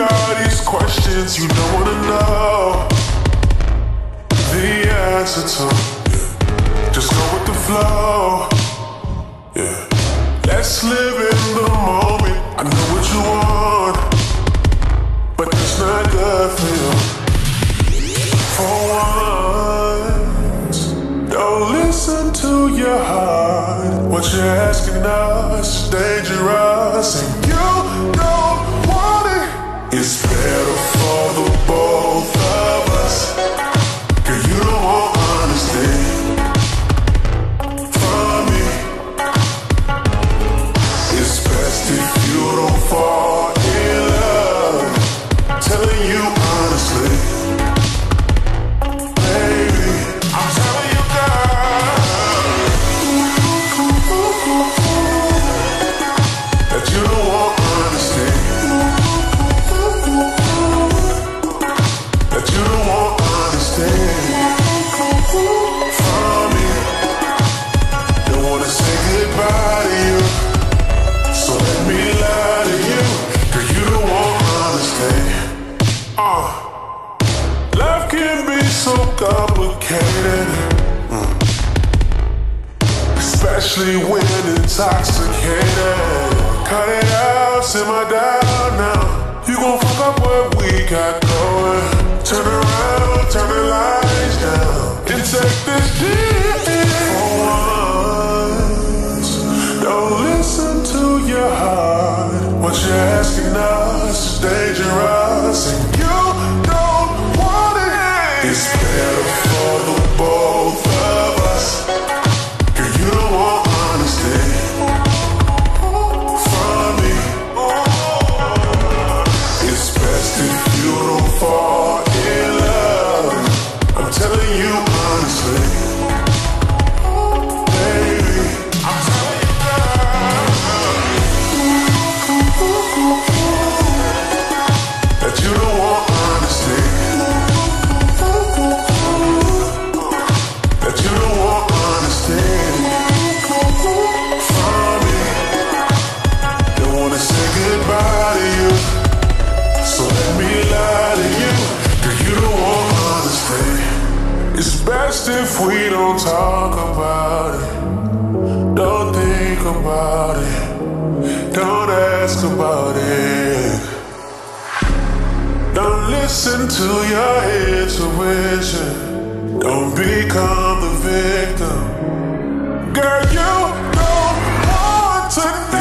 all these questions you don't wanna know the answer to. Just go with the flow. Yeah. Let's live in the moment. I know what you want, but it's not good for you. For once, don't listen to your heart. What you're asking us is dangerous, and you don't want it. It's better for the both of us, 'cause you don't want honesty from me. It's best if you don't fall in love. Telling you honestly, baby, I'm telling you, girl, that you don't want honesty, that you don't want honesty from me. Don't wanna say goodbye to you, so let me lie to you, 'cause you don't want honesty. Love can be so complicated, especially when intoxicated. Cut it out, simmer down now. You gon' fuck up what we got going. Turn around, turn the lights down, and take this deep for once. Don't listen to your heart. What you're asking us is dangerous, and you don't want it. It's better for the both of us, 'cause you don't want honesty from me. It's best if you don't fall in love. I'm telling you honestly, baby, I'm telling you, that you don't want honesty, that you don't want honesty from me. Don't wanna say goodbye to you, so let me lie to you, 'cause you don't want honesty. It's best if we don't talk about it, don't think about it, don't ask about it. Don't listen to your intuition, don't become the victim. Girl, you don't want to